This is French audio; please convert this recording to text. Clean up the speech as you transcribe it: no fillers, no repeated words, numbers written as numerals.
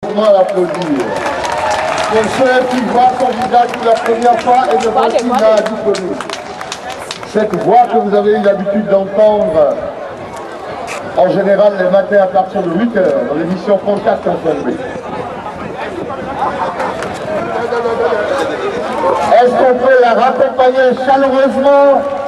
chaleureusement à l'applaudir. Pour ceux qui voient son visage pour la première fois et ne voient qu'il a diplômé. Cette voix que vous avez eu l'habitude d'entendre en général les matins à partir de 8 h dans l'émission Contact Informé. Est-ce qu'on peut la raccompagner chaleureusement